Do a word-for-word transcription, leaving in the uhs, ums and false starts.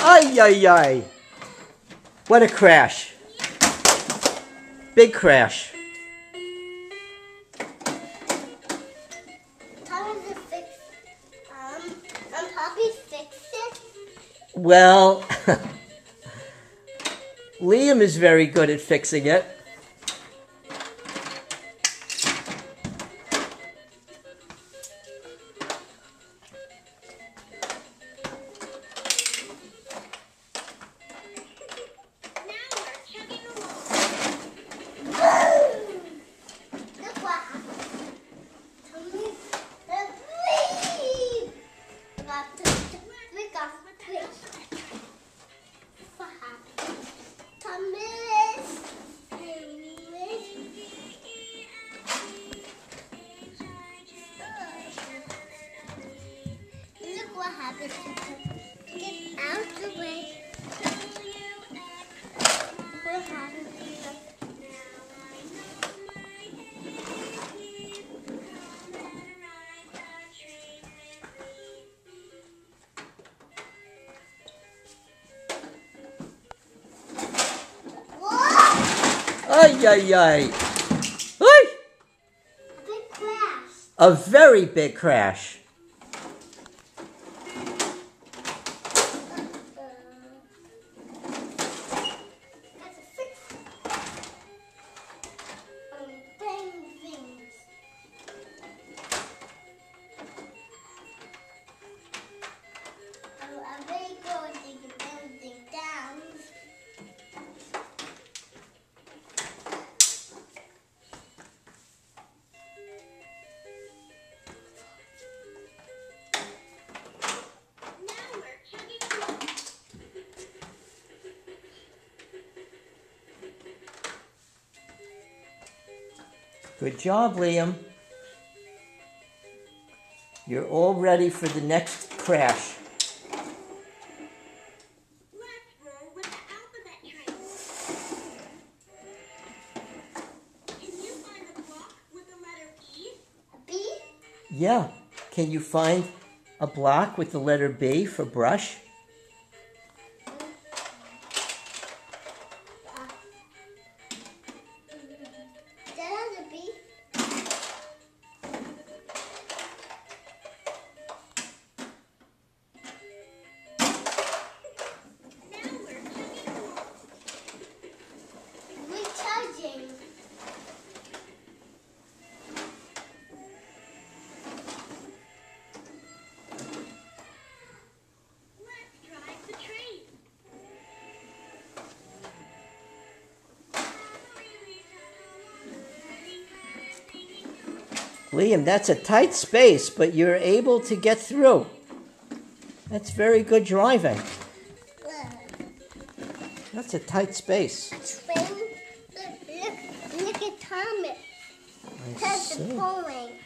Ay, ay, ay. What a crash. Big crash. How does it fix? Um, um, Poppy fix it? Well, Liam is very good at fixing it. What happened to him? Get out the way. What happened to him? What? Ay, ay, ay. Ay! A big crash. A very big crash. Good job, Liam. You're all ready for the next crash. Let's roll with the alphabet train. Can you find a block with the letter E? B? Yeah. Can you find a block with the letter B for brush? Liam, that's a tight space, but you're able to get through. That's very good driving. That's a tight space. Train? Look, look, look at Thomas. I That's see. pulling.